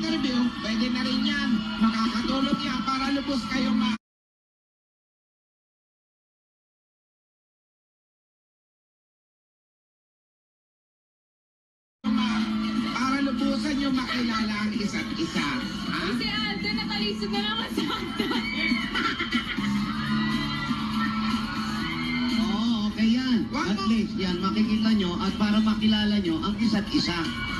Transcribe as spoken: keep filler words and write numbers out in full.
interview, pwede na rin yan. Makakatulong yan para lubos kayong ma... para lubusan nyo makilala ang isa't isa. Ha? Si Alden, nakalisod na naman sa akin. Oo, okay yan. At least yan, makikita nyo at para makilala nyo ang isa't isa.